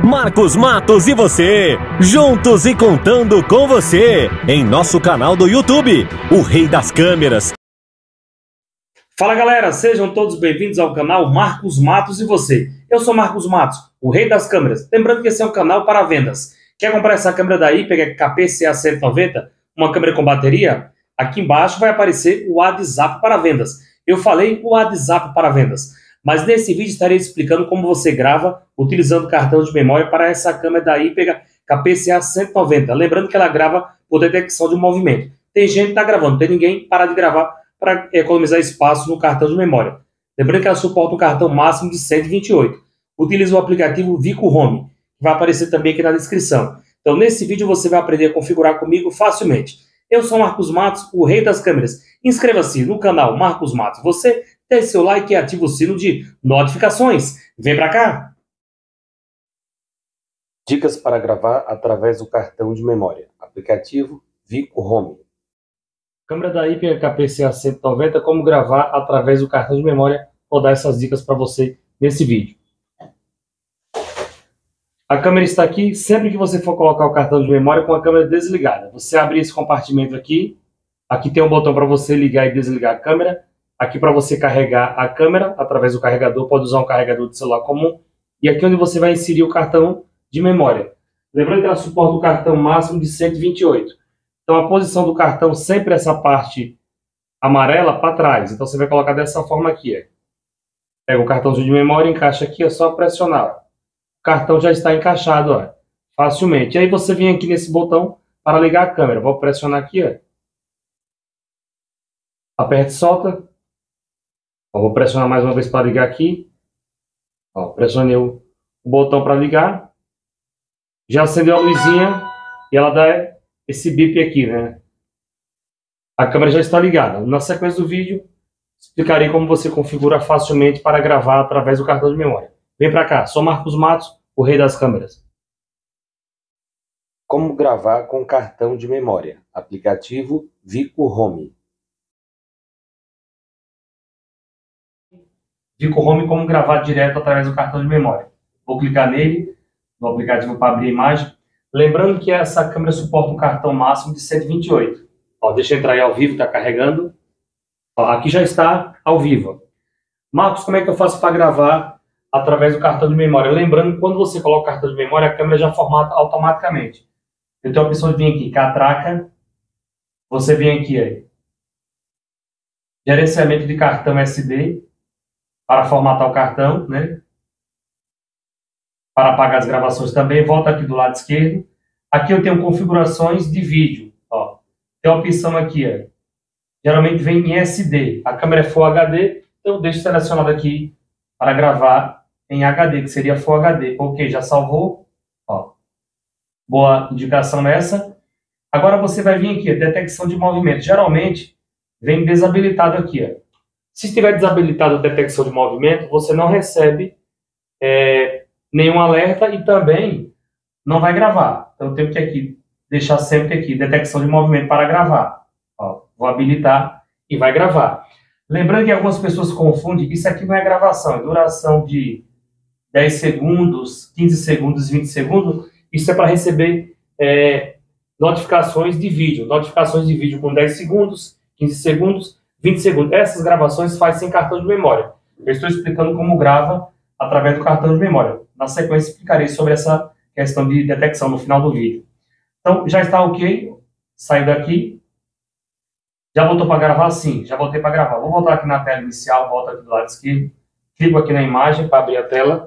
Marcos Matos e você, juntos e contando com você, em nosso canal do YouTube, o Rei das Câmeras. Fala galera, sejam todos bem-vindos ao canal Marcos Matos e você. Eu sou Marcos Matos, o Rei das Câmeras. Lembrando que esse é um canal para vendas. Quer comprar essa câmera da IPEGA KPCA 190, uma câmera com bateria? Aqui embaixo vai aparecer o WhatsApp para vendas. Eu falei o WhatsApp para vendas. Mas nesse vídeo estarei explicando como você grava utilizando cartão de memória para essa câmera da IPEGA KPCA 190. Lembrando que ela grava por detecção de movimento. Tem gente que está gravando, tem ninguém para de gravar para economizar espaço no cartão de memória. Lembrando que ela suporta um cartão máximo de 128. Utilize o aplicativo Vico Home, que vai aparecer também aqui na descrição. Então nesse vídeo você vai aprender a configurar comigo facilmente. Eu sou Marcos Matos, o Rei das Câmeras. Inscreva-se no canal Marcos Matos. Você deixe seu like e ative o sino de notificações. Vem pra cá! Dicas para gravar através do cartão de memória. Aplicativo Vico Home. Câmera da IPEGA KPCA 190, como gravar através do cartão de memória. Vou dar essas dicas para você nesse vídeo. A câmera está aqui. Sempre que você for colocar o cartão de memória com a câmera desligada, você abre esse compartimento aqui. Aqui tem um botão para você ligar e desligar a câmera. Aqui para você carregar a câmera através do carregador, pode usar um carregador de celular comum. E aqui onde você vai inserir o cartão de memória. Lembrando que ela suporta o cartão máximo de 128. Então a posição do cartão sempre essa parte amarela para trás. Então você vai colocar dessa forma aqui. Pega o cartãozinho de memória, encaixa aqui, é só pressionar. O cartão já está encaixado, facilmente. E aí você vem aqui nesse botão para ligar a câmera. Vou pressionar aqui, Aperta e solta. Vou pressionar mais uma vez para ligar aqui. Pressionei o botão para ligar. Já acendeu a luzinha e ela dá esse bip aqui, A câmera já está ligada. Na sequência do vídeo, explicarei como você configura facilmente para gravar através do cartão de memória. Vem para cá, sou Marcos Matos, o Rei das Câmeras. Como gravar com cartão de memória. Aplicativo Vico Home. Vico Home, como gravar direto através do cartão de memória. Vou clicar nele, no aplicativo para abrir a imagem. Lembrando que essa câmera suporta um cartão máximo de 128. Deixa eu entrar aí ao vivo, está carregando. Aqui já está ao vivo. Marcos, como é que eu faço para gravar através do cartão de memória? Lembrando que quando você coloca o cartão de memória, a câmera já formata automaticamente. Eu tenho a opção de vir aqui, catraca. Você vem aqui, gerenciamento de cartão SD, para formatar o cartão, Para apagar as gravações também. Volta aqui do lado esquerdo. Aqui eu tenho configurações de vídeo. Tem a opção aqui, geralmente vem em SD. A câmera é Full HD, então eu deixo selecionado aqui para gravar em HD, que seria Full HD. Ok, já salvou. Boa indicação nessa. Agora você vai vir aqui, detecção de movimento. Geralmente vem desabilitado aqui. Se estiver desabilitado a detecção de movimento, você não recebe nenhum alerta e também não vai gravar. Então eu tenho que aqui deixar sempre aqui, detecção de movimento para gravar. Vou habilitar e vai gravar. Lembrando que algumas pessoas confundem que isso aqui não é gravação, é duração de 10 segundos, 15 segundos, 20 segundos. Isso é para receber notificações de vídeo. Notificações de vídeo com 10 segundos, 15 segundos, 20 segundos. Essas gravações faz sem cartão de memória. Eu estou explicando como grava através do cartão de memória. Na sequência explicarei sobre essa questão de detecção no final do vídeo. Então, já está ok. Saiu daqui. Já voltou para gravar? Sim, já voltei para gravar. Vou voltar aqui na tela inicial, volto aqui do lado esquerdo. Clico aqui na imagem para abrir a tela.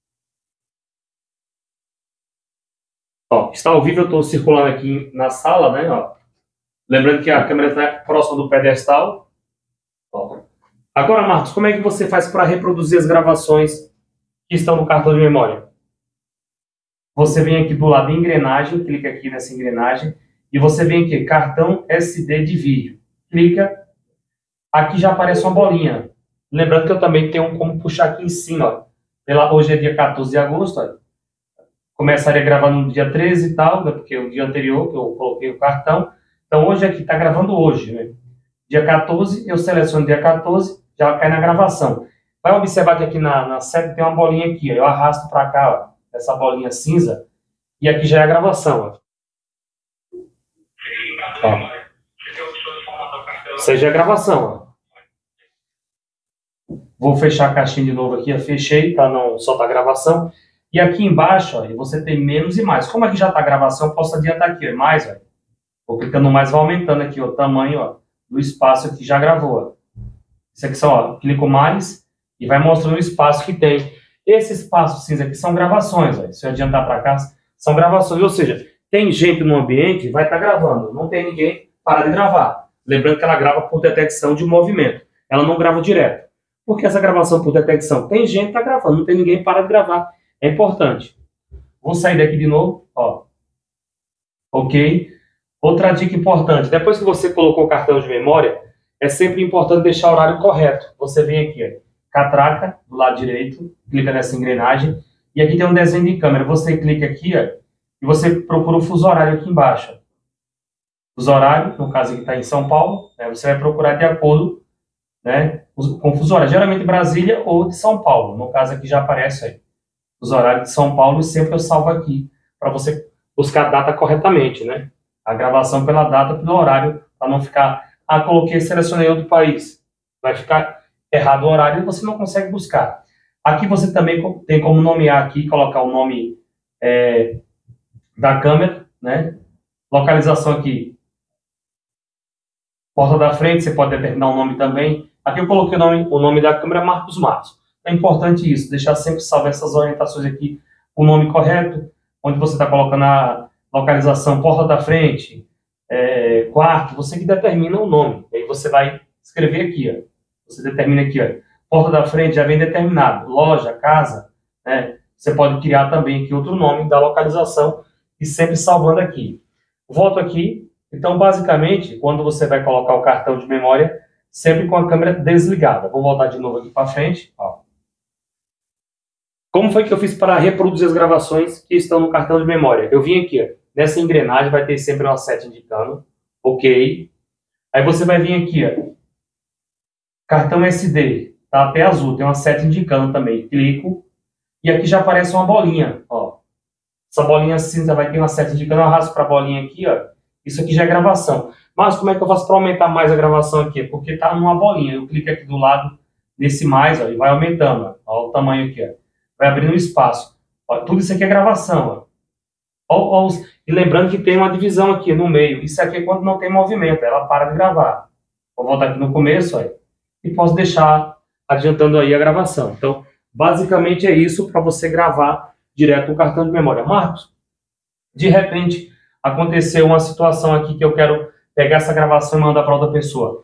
Está ao vivo, eu estou circulando aqui na sala, Lembrando que a câmera está próxima do pedestal. Agora, Marcos, como é que você faz para reproduzir as gravações que estão no cartão de memória? Você vem aqui do lado de engrenagem, clica aqui nessa engrenagem, e você vem aqui, cartão SD de vídeo. Clica, aqui já aparece uma bolinha. Lembrando que eu também tenho como puxar aqui em cima, hoje é dia 14 de agosto, começaria a gravar no dia 13 e tal, porque é o dia anterior que eu coloquei o cartão. Então hoje aqui, está gravando hoje, Dia 14, eu seleciono dia 14, já cai na gravação. Vai observar que aqui na seta tem uma bolinha aqui, eu arrasto para cá, essa bolinha cinza, e aqui já é a gravação, ó. Ó. Isso aí já é a gravação, ó. Vou fechar a caixinha de novo aqui, eu fechei para não soltar a gravação. E aqui embaixo, ó, você tem menos e mais. Como aqui já está a gravação, eu posso adiantar aqui, ó, mais, ó. Vou clicando no mais, vai aumentando aqui ó, o tamanho ó, do espaço que já gravou. Ó. Isso aqui só, ó, clico mais e vai mostrando o espaço que tem. Esse espaço cinza aqui são gravações. Ó. Se eu adiantar para cá, são gravações. Ou seja, tem gente no ambiente, vai estar gravando. Não tem ninguém, para de gravar. Lembrando que ela grava por detecção de movimento. Ela não grava direto. Por que essa gravação por detecção? Tem gente que está gravando, não tem ninguém, para de gravar. É importante. Vou sair daqui de novo. Ó. Ok. Outra dica importante, depois que você colocou o cartão de memória, é sempre importante deixar o horário correto. Você vem aqui, ó, catraca, do lado direito, clica nessa engrenagem, e aqui tem um desenho de câmera. Você clica aqui, ó, e você procura o fuso horário aqui embaixo. Ó. Fuso horário, no caso aqui está em São Paulo, né, você vai procurar de acordo né, com o fuso horário, geralmente Brasília ou de São Paulo. No caso aqui já aparece aí, fuso horário de São Paulo, e sempre eu salvo aqui, para você buscar a data corretamente, né? A gravação pela data, pelo horário, para não ficar, coloquei, selecionei outro país. Vai ficar errado o horário e você não consegue buscar. Aqui você também tem como nomear aqui, colocar o nome da câmera, né? Localização aqui, porta da frente, você pode determinar o nome também. Aqui eu coloquei o nome da câmera, Marcos Matos. É importante isso, deixar sempre salvo essas orientações aqui, o nome correto, onde você está colocando a localização, porta da frente, quarto, você que determina o nome. Aí você vai escrever aqui, ó. Você determina aqui, ó. Porta da frente já vem determinado. Loja, casa, né? Você pode criar também aqui outro nome da localização e sempre salvando aqui. Volto aqui. Então, basicamente, quando você vai colocar o cartão de memória, sempre com a câmera desligada. Vou voltar de novo aqui para frente, ó. Como foi que eu fiz para reproduzir as gravações que estão no cartão de memória? Eu vim aqui, ó. Nessa engrenagem vai ter sempre uma seta indicando, ok. Aí você vai vir aqui, ó, cartão SD, tá até azul, tem uma seta indicando também. Clico e aqui já aparece uma bolinha, ó. Essa bolinha cinza vai ter uma seta indicando, eu arrasto para a bolinha aqui, ó. Isso aqui já é gravação. Mas como é que eu faço para aumentar mais a gravação aqui? Porque tá numa bolinha. Eu clico aqui do lado desse mais, ó, e vai aumentando, ó. Ó o tamanho aqui, ó. Vai abrindo espaço. Ó, tudo isso aqui é gravação, ó. E lembrando que tem uma divisão aqui no meio. Isso aqui é quando não tem movimento, ela para de gravar. Vou voltar aqui no começo, ó, e posso deixar adiantando aí a gravação. Então, basicamente é isso para você gravar direto no cartão de memória. Marcos, de repente aconteceu uma situação aqui que eu quero pegar essa gravação e mandar para outra pessoa.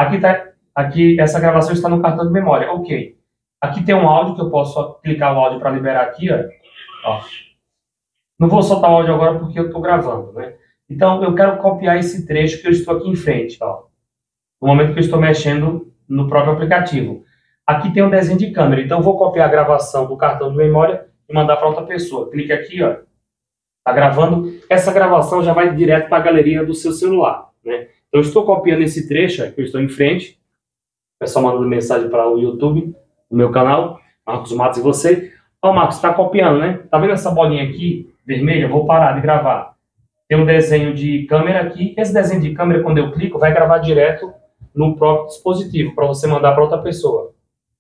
Aqui essa gravação está no cartão de memória, ok. Aqui tem um áudio que eu posso clicar o áudio para liberar aqui, ó. Não vou soltar o áudio agora porque eu estou gravando, né? Então eu quero copiar esse trecho que eu estou aqui em frente, ó. No momento que eu estou mexendo no próprio aplicativo. Aqui tem um desenho de câmera, então eu vou copiar a gravação do cartão de memória e mandar para outra pessoa. Clique aqui, ó. Tá gravando. Essa gravação já vai direto para a galeria do seu celular, né? Então eu estou copiando esse trecho, ó, que eu estou em frente. O pessoal mandando mensagem para o YouTube, no meu canal, Marcos Matos e você. Ó, Marcos, está copiando, né? Tá vendo essa bolinha aqui, vermelha? Eu vou parar de gravar. Tem um desenho de câmera aqui. Esse desenho de câmera, quando eu clico, vai gravar direto no próprio dispositivo, para você mandar para outra pessoa.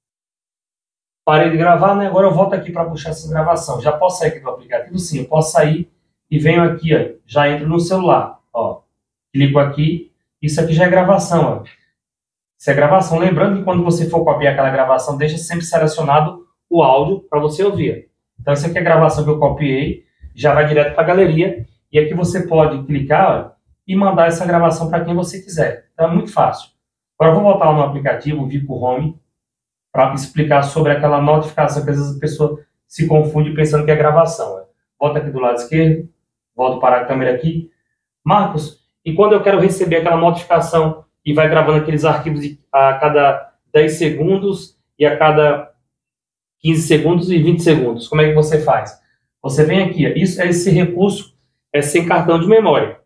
Parei de gravar, né? Agora eu volto aqui para puxar essa gravação. Já posso sair aqui do aplicativo? Sim, eu posso sair e venho aqui, ó. Já entro no celular, ó. Clico aqui. Isso aqui já é gravação, ó. Isso é gravação. Lembrando que quando você for copiar aquela gravação, deixa sempre selecionado o áudio para você ouvir. Então, isso aqui é a gravação que eu copiei. Já vai direto para a galeria. E aqui você pode clicar, ó, e mandar essa gravação para quem você quiser. Então, é muito fácil. Agora, eu vou voltar lá no aplicativo, vir para o Home, para explicar sobre aquela notificação que às vezes a pessoa se confunde pensando que é gravação. Ó. Volta aqui do lado esquerdo. Volto para a câmera aqui. Marcos, e quando eu quero receber aquela notificação e vai gravando aqueles arquivos a cada 10 segundos e a cada 15 segundos e 20 segundos, como é que você faz? Você vem aqui, esse recurso é sem cartão de memória.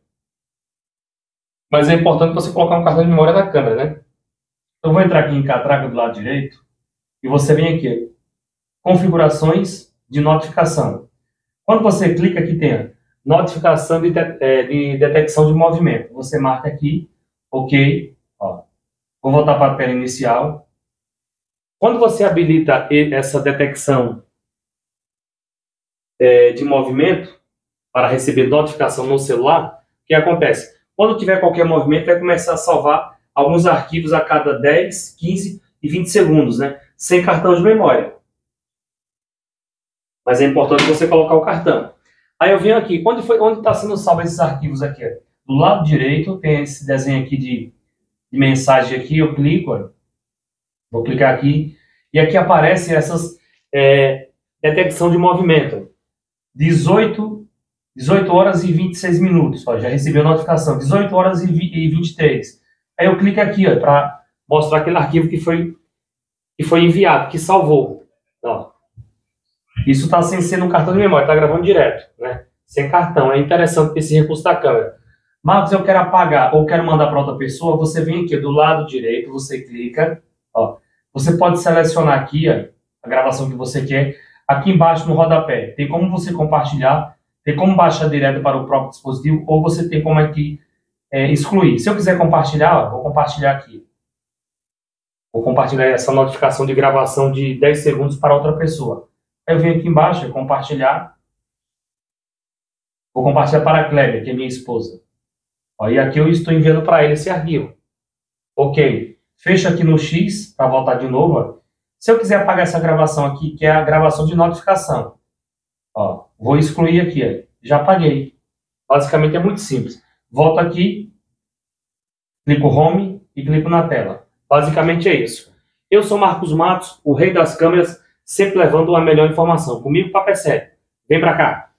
Mas é importante você colocar um cartão de memória na câmera, né? Eu vou entrar aqui em catraca do lado direito e você vem aqui, configurações de notificação. Quando você clica aqui tem a notificação de detecção de movimento. Você marca aqui, ok. Ó. Vou voltar para a tela inicial. Quando você habilita essa detecção de movimento para receber notificação no celular, o que acontece? Quando tiver qualquer movimento, vai começar a salvar alguns arquivos a cada 10, 15 e 20 segundos, né? Sem cartão de memória. Mas é importante você colocar o cartão. Aí eu venho aqui, onde está sendo salvo esses arquivos aqui? Do lado direito tem esse desenho aqui de mensagem aqui, eu clico, ó. Vou clicar aqui, e aqui aparece essas detecção de movimento. 18 horas e 26 minutos, ó, já recebi a notificação, 18 horas e 23. Aí eu clico aqui, ó, para mostrar aquele arquivo que foi enviado, que salvou. Ó. Isso está sem ser no cartão de memória, está gravando direto, né? Sem cartão. É interessante esse recurso da câmera. Marcos, eu quero apagar ou quero mandar para outra pessoa, você vem aqui do lado direito, você clica, ó. Você pode selecionar aqui, ó, a gravação que você quer. Aqui embaixo no rodapé, tem como você compartilhar, tem como baixar direto para o próprio dispositivo, ou você tem como aqui excluir. Se eu quiser compartilhar, ó, vou compartilhar aqui. Vou compartilhar essa notificação de gravação de 10 segundos para outra pessoa. Aí eu venho aqui embaixo, compartilhar. Vou compartilhar para a Cléber, que é minha esposa. Ó, e aqui eu estou enviando para ele esse arquivo. Ok. Fecha aqui no X, para voltar de novo. Ó. Se eu quiser apagar essa gravação aqui, que é a gravação de notificação. Ó, vou excluir aqui. Ó. Já apaguei. Basicamente é muito simples. Volto aqui, clico Home e clico na tela. Basicamente é isso. Eu sou Marcos Matos, o rei das câmeras, sempre levando a melhor informação. Comigo, papo é sério. Vem pra cá.